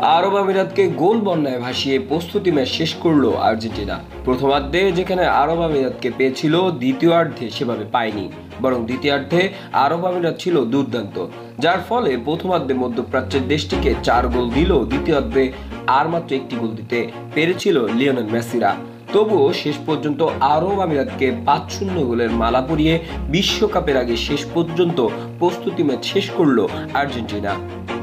আরব আমিরাতকে গোল বন্যায় ভাসিয়ে প্রস্তুতি ম্যাচ শেষ করলো আর্জেন্টিনা। প্রথমার্ধে যেখানে আরব আমিরাতকে পেয়েছিল, দ্বিতীয়ার্ধে সেভাবে পায়নি, বরং দ্বিতীয়ার্ধে আরব আমিরাত ছিল দুর্দান্ত, যার ফলে প্রথমার্ধে মধ্যপ্রাচ্যের দেশটিকে 4 গোল দিল। দ্বিতীয়ার্ধে আর মাত্র 1টি গোল দিতে পেরেছিল লিওনেল মেসিরা। তবুও শেষ পর্যন্ত আরব আমিরাতকে 5-0 গোলের মালা পরিয়ে বিশ্বকাপের আগে শেষ পর্যন্ত প্রস্তুতি ম্যাচ শেষ করলো আর্জেন্টিনা।